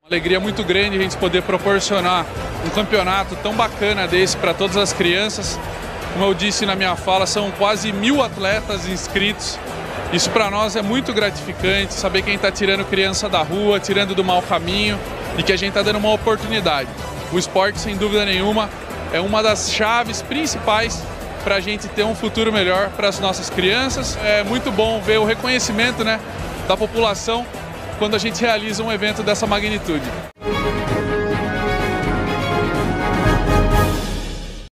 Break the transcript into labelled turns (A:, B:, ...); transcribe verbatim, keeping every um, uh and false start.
A: Alegria muito grande a gente poder proporcionar um campeonato tão bacana desse para todas as crianças. Como eu disse na minha fala, são quase mil atletas inscritos. Isso para nós é muito gratificante, saber quem está tirando criança da rua, tirando do mau caminho e que a gente está dando uma oportunidade. O esporte, sem dúvida nenhuma, é uma das chaves principais para a gente ter um futuro melhor para as nossas crianças. É muito bom ver o reconhecimento, né, da população quando a gente realiza um evento dessa magnitude.